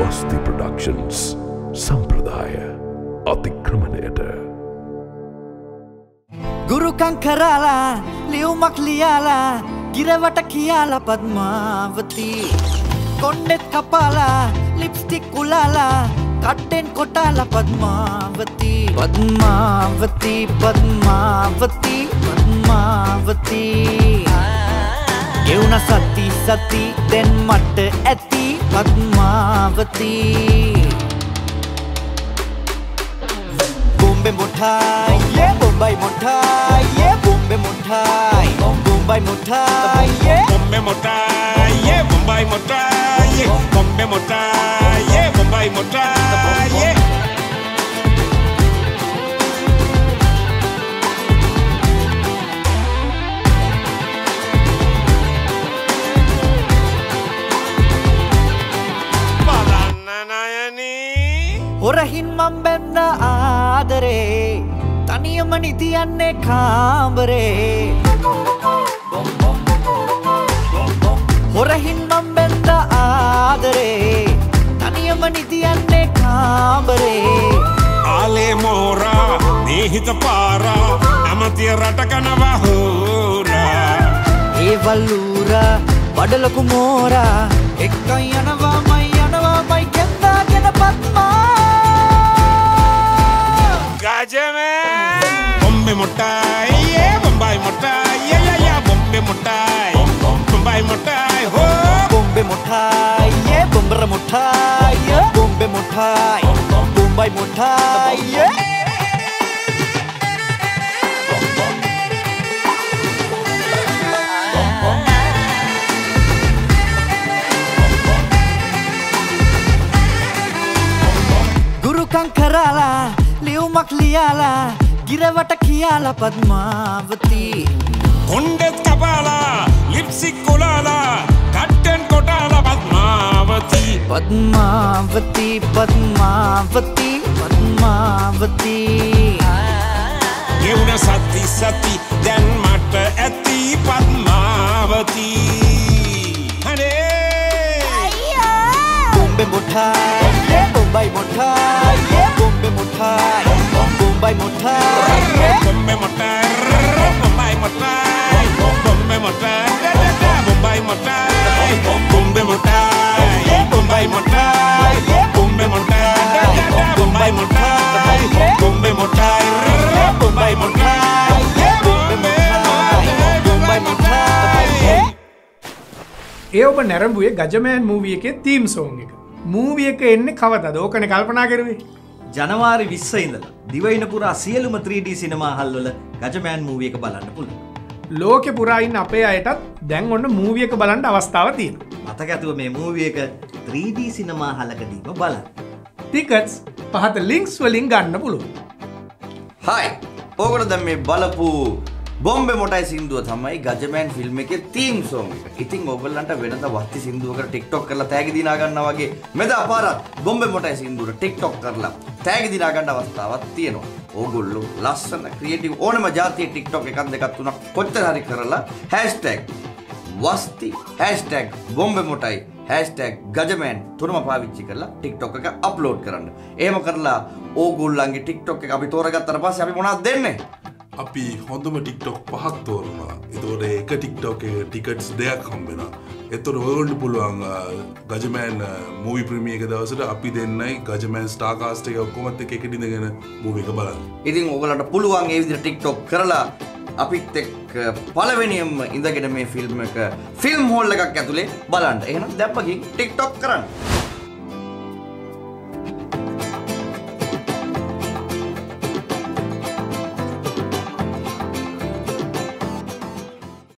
Vasti Productions Sampradaya Atikramanayata ගුරුකම් කරලා ලියුමක් ලියාලා ගිරවට කියලා පద్මාවති කොණ්ඩෙත් කපාලා lipstick උලාලා කට්ටෙන් කොටාලා පద్මාවති පద్මාවති පද්මාවති පද්මාවති එවුන සති සති දැන් මට ඇති පද්මාවති Bombe motai, yeah, Bombay motai, yeah, Bombe motai, Bombay motai, yeah, Bombe motai, yeah, Bombay motai, yeah, Bombe motai, yeah, Bombay motai, yeah. Horahin මම් බැන්න ආදරේ තනියම නිදියන්නේ කාමරේ Horahin මම් බැන්න ආදරේ තනියම නිදියන්නේ කාමරේ ආලේ මෝරා නීහිත පාරා අමතිය රටකනවා හෝරා ඒ වල්ලූරා වඩලකු මෝරා එක්කයි යනවාමයි කෙන්දාගෙන පත්මා Gajaman Bombe motai, yeah, Bombay motai, yeah, yeah, yeah, Bombe motai, Bombay motai, ho Bombe motai, yeah, Bombra motai, yeah, Bombe motai, Bombay motai, yeah. Gurukam කරලා ලියුමක් ලියාලා ගිරවට කියලා පద్මාවති කොණ්ඩෙත් කපාලා lipstick උලාලා කට්ටෙන් කොටාලා පద్මාවති පද්මාවති පද්මාවති පද්මාවති එවුන සති සති දැන් මට ඇති පද්මාවති හනේ Bombe motai, yeah, Bombay motai, yeah, Bombe motai, Bombay motai, yeah, Bombe motai, Bombay motai, Bombe motai, Bombay motai, Bombe motai, Bombay motai, Bombe motai, Bombay motai, Bombe motai, Bombay motai, Bombay motai. ඒ ඔබ නැරඹුවේ Gajaman movie එකේ theme song එක. Movie එක එන්නේ කවදද? ඕකනේ කල්පනා කරුවේ. ජනවාරි 20 ඉඳලා දිවයින පුරා සියලුම 3D සිනමා හල් වල ගජමෑන් මූවී එක බලන්න පුළුවන්. ලෝකෙ පුරා ඉන්න අපේ අයටත් දැන් ඔන්න මූවී එක බලන්න අවස්ථාව තියෙනවා. මතක ඇතුව මේ මූවී එක 3D සිනමා හලකදීම බලන්න. ටිකට්ස් පහත ලින්ක්ස් වලින් ගන්න පුළුවන්. හයි. ඕගොල්ලෝ දැන් මේ බලපු බොම්බේ මොටයි සින්දුව තමයි ගජමෑන් ෆිල්ම් එකේ තීම් සෝං එක. ඉතින් ඕගොල්ලන්ට වෙනද වස්ති සින්දුවකට TikTok කරලා තෑගි දිනා ගන්නවා වගේ මෙදා පාරක් බොම්බේ මොටයි සින්දුවට TikTok කරලා තෑගි දිනා ගන්න අවස්ථාවක් තියෙනවා. ඕගොල්ලෝ ලස්සන ක්‍රියේටිව් ඕනම જાතියේ TikTok එකක් දෙකක් තුනක් කොච්චර හරි කරලා #වස්ති #බොම්බේ මොටයි #ගජමෑන් තුනම පාවිච්චි කරලා TikTok එක අප්ලෝඩ් කරන්න. එහෙම කරලා ඕගොල්ලන්ගේ TikTok එක අපි තෝරගත්තට පස්සේ අපි මොනවද දෙන්නේ? අපි හොඳම ටික්ටොක් 5ක් තෝරනවා. ඒතකොට එක ටික්ටොක් එක ටිකට්ස් 2ක් හම්බ වෙනවා. ඒතකොට ඔයගොල්ලන්ට පුළුවන් ගජමෑන් මූවි ප්‍රීමියර් එක දවසට අපි දෙන්නයි ගජමෑන් ස්ටාර් කාස්ට් එක ඔක්කොමත් එක්ක එකට ඉඳගෙන මූවි එක බලන්න. ඉතින් ඔයගොල්ලන්ට පුළුවන් ඒ විදිහට TikTok කරලා අපිත් එක්ක පළවෙනියම ඉඳගෙන මේ ෆිල්ම් එක ෆිල්ම් හෝල් එකක් ඇතුලේ බලන්න. එහෙනම් දැන් පගින් TikTok කරන්න.